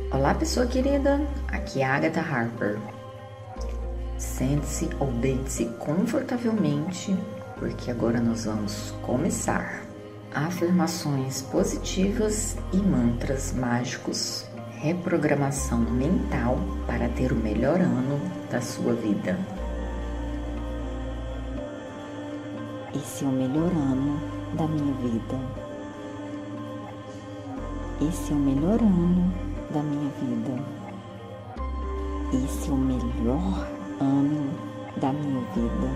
Olá, pessoa querida, aqui é a Agatha Harper. Sente-se ou deite-se confortavelmente, porque agora nós vamos começar. Afirmações positivas e mantras mágicos. Reprogramação mental para ter o melhor ano da sua vida. Esse é o melhor ano da minha vida. Esse é o melhor ano da minha vida. Esse é o melhor ano da minha vida.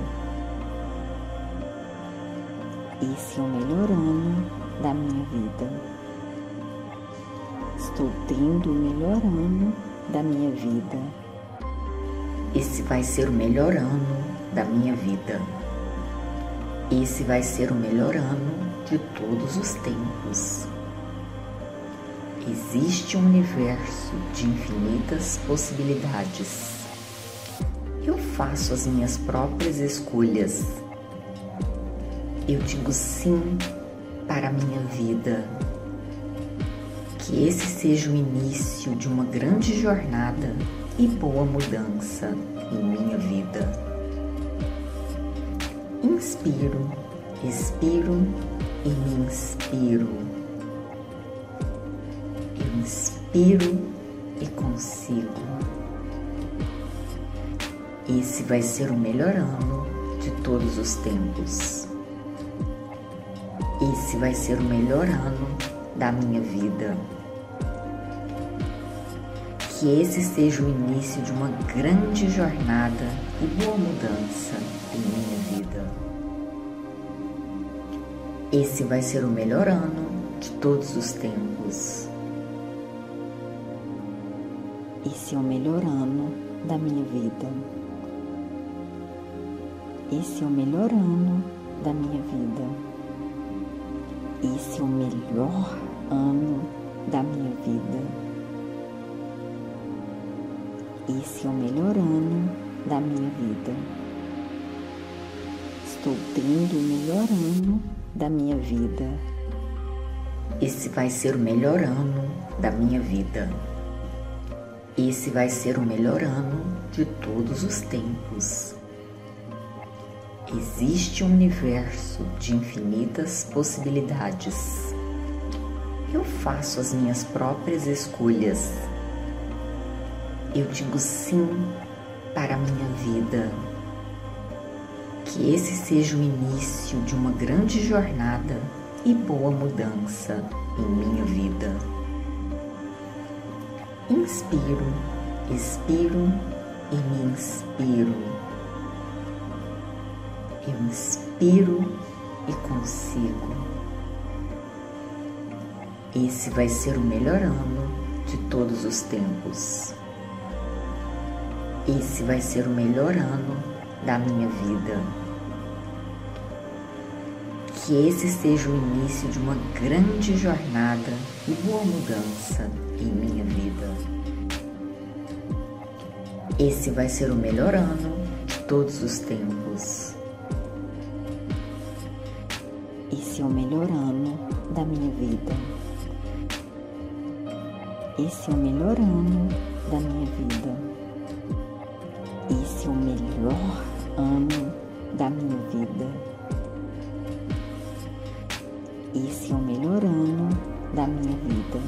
Esse é o melhor ano da minha vida. Estou tendo o melhor ano da minha vida. Esse vai ser o melhor ano da minha vida. Esse vai ser o melhor ano de todos os tempos. Existe um universo de infinitas possibilidades. Eu faço as minhas próprias escolhas. Eu digo sim para a minha vida. Que esse seja o início de uma grande jornada e boa mudança em minha vida. Inspiro, expiro e me inspiro. Eu inspiro e consigo. Esse vai ser o melhor ano de todos os tempos. Esse vai ser o melhor ano da minha vida. Que esse seja o início de uma grande jornada e boa mudança em minha vida. Esse vai ser o melhor ano de todos os tempos. Esse é o melhor ano da minha vida. Esse é o melhor ano da minha vida. Esse é o melhor ano da minha vida. Esse é o melhor ano da minha vida. Estou tendo o melhor ano da minha vida. Esse vai ser o melhor ano da minha vida. Esse vai ser o melhor ano de todos os tempos. Existe um universo de infinitas possibilidades. Eu faço as minhas próprias escolhas. Eu digo sim para a minha vida. Que esse seja o início de uma grande jornada e boa mudança em minha vida. Inspiro, expiro e me inspiro. Eu inspiro e consigo. Esse vai ser o melhor ano de todos os tempos. Esse vai ser o melhor ano da minha vida. Que esse seja o início de uma grande jornada e boa mudança em minha vida. Esse vai ser o melhor ano de todos os tempos. Esse é o melhor ano da minha vida. Esse é o melhor ano da minha vida. Esse é o melhor ano da minha vida. Esse é o melhor ano da minha vida.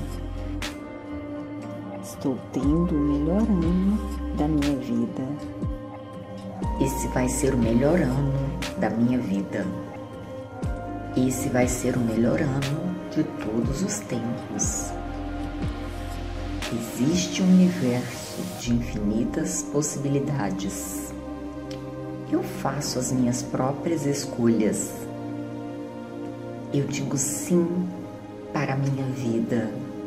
Estou tendo o melhor ano da minha vida. Esse vai ser o melhor ano da minha vida. Esse vai ser o melhor ano de todos os tempos. Existe um universo de infinitas possibilidades. Eu faço as minhas próprias escolhas. Eu digo sim para a minha vida.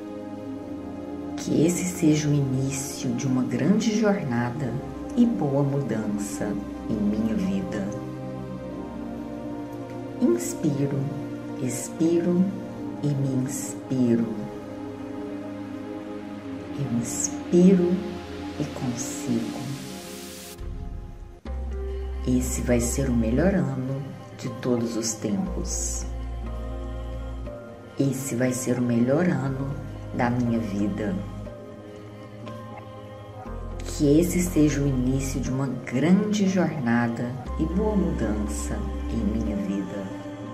Que esse seja o início de uma grande jornada e boa mudança em minha vida. Inspiro, expiro e me inspiro. Eu inspiro e consigo. Esse vai ser o melhor ano de todos os tempos. Esse vai ser o melhor ano da minha vida. Que esse seja o início de uma grande jornada e boa mudança em minha vida.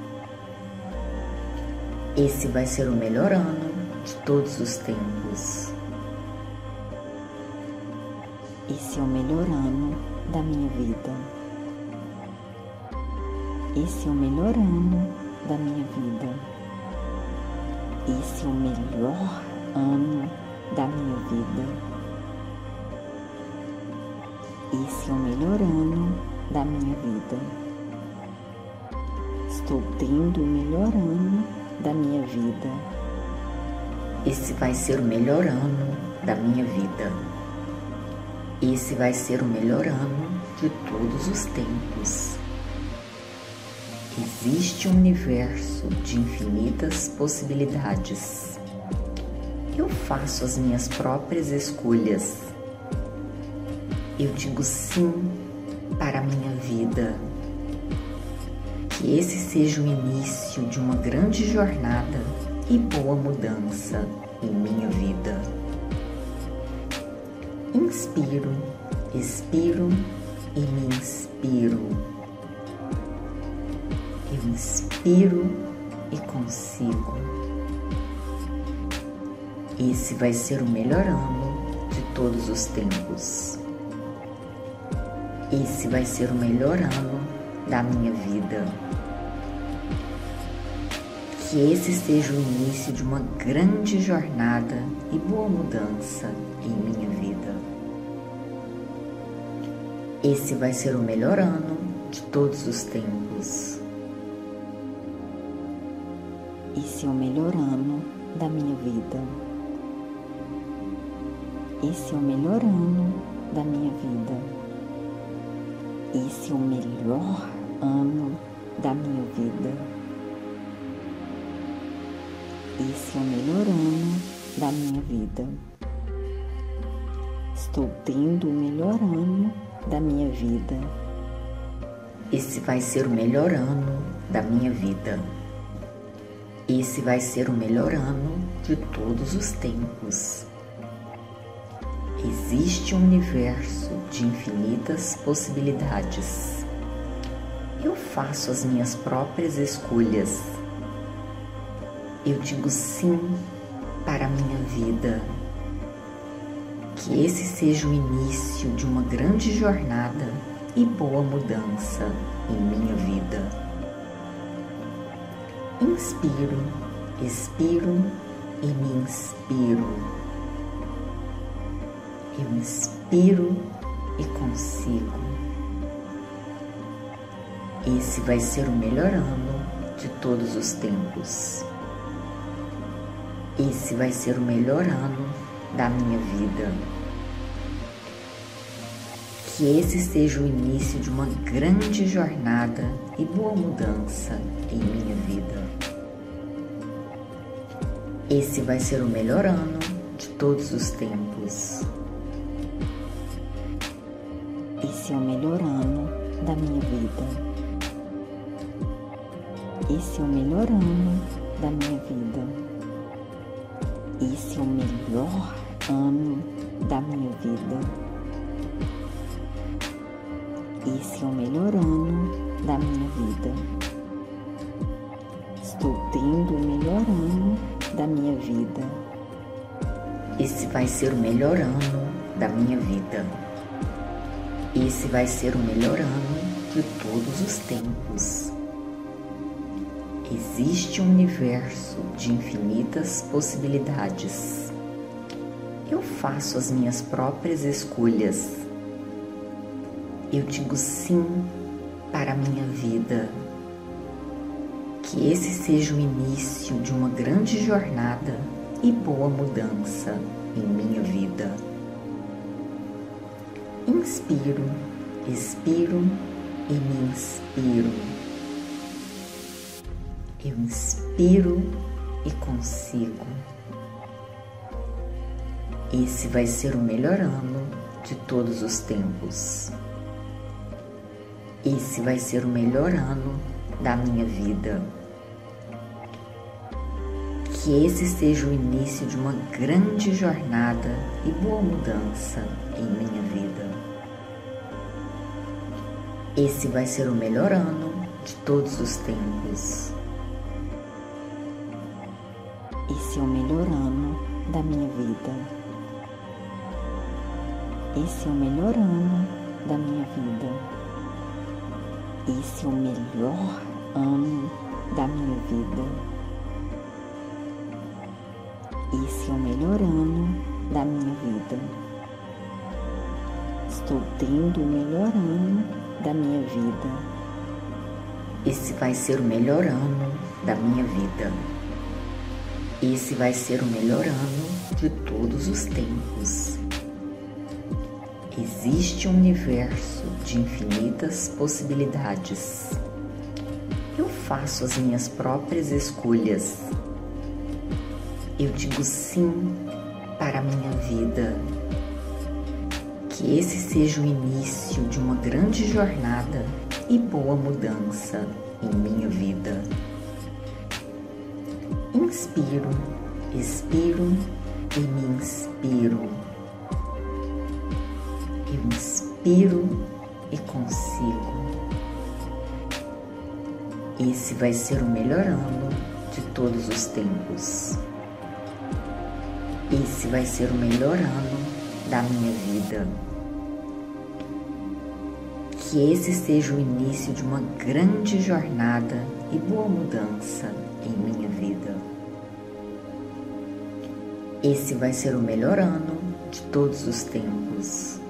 Esse vai ser o melhor ano de todos os tempos. Esse é o melhor ano da minha vida. Esse é o melhor ano da minha vida. Esse é o melhor ano da minha vida. Esse é o melhor ano da minha vida. Estou tendo o melhor ano da minha vida. Esse vai ser o melhor ano da minha vida. Esse vai ser o melhor ano de todos os tempos. Existe um universo de infinitas possibilidades. Eu faço as minhas próprias escolhas. Eu digo sim para a minha vida. Que esse seja o início de uma grande jornada e boa mudança em minha vida. Inspiro, expiro e me inspiro. Eu inspiro e consigo. Esse vai ser o melhor ano de todos os tempos. Esse vai ser o melhor ano da minha vida. Que esse seja o início de uma grande jornada e boa mudança em minha vida. Esse vai ser o melhor ano de todos os tempos. Esse é o melhor ano da minha vida. Esse é o melhor ano da minha vida. Esse é o melhor ano da minha vida. Esse é o melhor ano da minha vida. Estou tendo o melhor ano da minha vida. Esse vai ser o melhor ano da minha vida. Esse vai ser o melhor ano de todos os tempos. Existe um universo de infinitas possibilidades. Eu faço as minhas próprias escolhas. Eu digo sim para a minha vida. Que esse seja o início de uma grande jornada e boa mudança em minha vida. Inspiro, expiro e me inspiro. Eu inspiro e consigo. Esse vai ser o melhor ano de todos os tempos. Esse vai ser o melhor ano da minha vida. Que esse seja o início de uma grande jornada e boa mudança em minha vida. Esse vai ser o melhor ano de todos os tempos. Esse é o melhor ano da minha vida. Esse é o melhor ano da minha vida. Esse é o melhor ano da minha vida. Esse é o melhor ano da minha vida. Estou tendo o melhor ano da minha vida. Esse vai ser o melhor ano da minha vida. Esse vai ser o melhor ano de todos os tempos. Existe um universo de infinitas possibilidades. Eu faço as minhas próprias escolhas. Eu digo sim para a minha vida. Que esse seja o início de uma grande jornada e boa mudança em minha vida. Inspiro, expiro e me inspiro. Eu inspiro e consigo. Esse vai ser o melhor ano de todos os tempos. Esse vai ser o melhor ano da minha vida. Que esse seja o início de uma grande jornada e boa mudança em minha vida. Esse vai ser o melhor ano de todos os tempos. Esse é o melhor ano da minha vida. Esse é o melhor ano da minha vida. Esse é o melhor ano da minha vida. Esse é o melhor ano da minha vida. Estou tendo o melhor ano da minha vida. Esse vai ser o melhor ano da minha vida. Esse vai ser o melhor ano de todos os tempos. Existe um universo de infinitas possibilidades. Eu faço as minhas próprias escolhas. Eu digo sim para a minha vida. Que esse seja o início de uma grande jornada e boa mudança em minha vida. Inspiro, expiro e me inspiro. Eu inspiro e consigo. Esse vai ser o melhor ano de todos os tempos. Esse vai ser o melhor ano da minha vida. Que esse seja o início de uma grande jornada e boa mudança em minha vida. Esse vai ser o melhor ano de todos os tempos.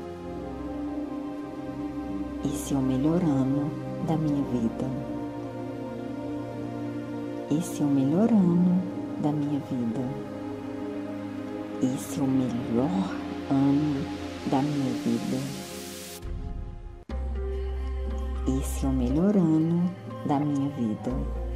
Esse é o melhor ano da minha vida. Esse é o melhor ano da minha vida. Esse é o melhor ano da minha vida. Esse é o melhor ano da minha vida.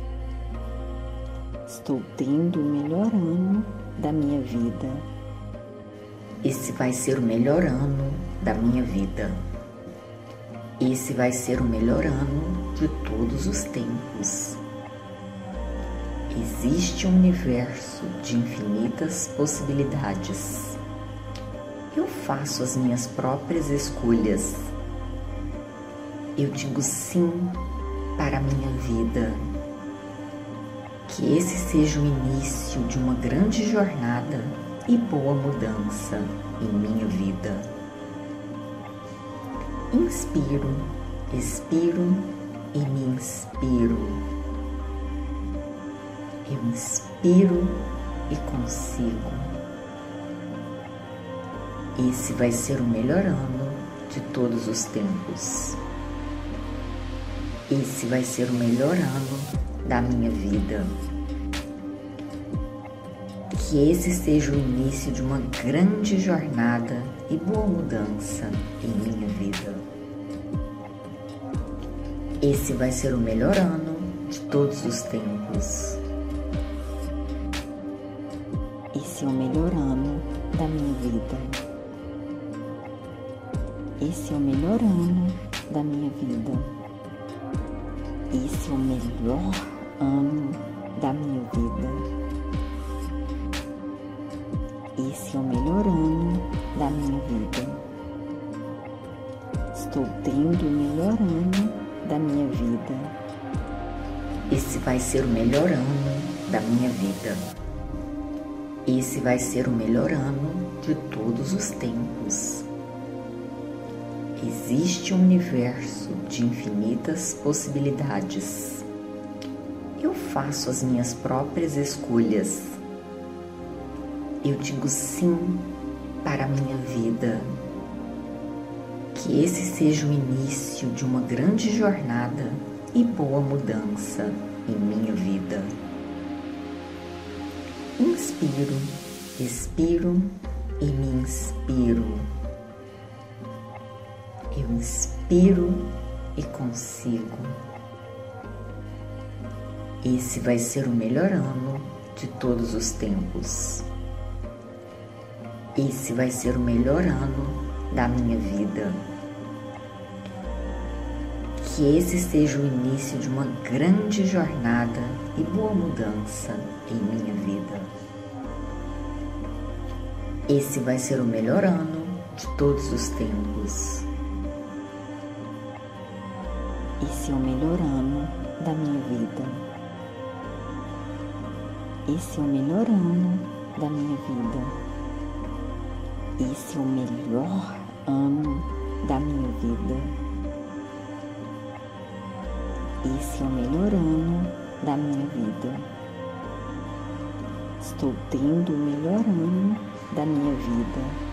Estou tendo o melhor ano da minha vida. Esse vai ser o melhor ano da minha vida. Esse vai ser o melhor ano de todos os tempos. Existe um universo de infinitas possibilidades. Eu faço as minhas próprias escolhas. Eu digo sim para a minha vida. Que esse seja o início de uma grande jornada e boa mudança em minha vida. Inspiro, expiro e me inspiro. Eu inspiro e consigo. Esse vai ser o melhor ano de todos os tempos. Esse vai ser o melhor ano da minha vida. Que esse seja o início de uma grande jornada e boa mudança em minha vida. Esse vai ser o melhor ano de todos os tempos. Esse é o melhor ano da minha vida. Esse é o melhor ano da minha vida. Esse é o melhor ano da minha vida. Esse é o melhor ano da minha vida. Estou tendo o melhor ano da minha vida. Esse vai ser o melhor ano da minha vida. Esse vai ser o melhor ano de todos os tempos. Existe um universo de infinitas possibilidades. Eu faço as minhas próprias escolhas. Eu digo sim para a minha vida. Que esse seja o início de uma grande jornada e boa mudança em minha vida. Inspiro, expiro e me inspiro. Eu inspiro e consigo. Esse vai ser o melhor ano de todos os tempos. Esse vai ser o melhor ano da minha vida. Que esse seja o início de uma grande jornada e boa mudança em minha vida. Esse vai ser o melhor ano de todos os tempos. Esse é o melhor ano da minha vida. Esse é o melhor ano da minha vida. Esse é o melhor ano da minha vida. Esse é o melhor ano da minha vida. Estou tendo o melhor ano da minha vida.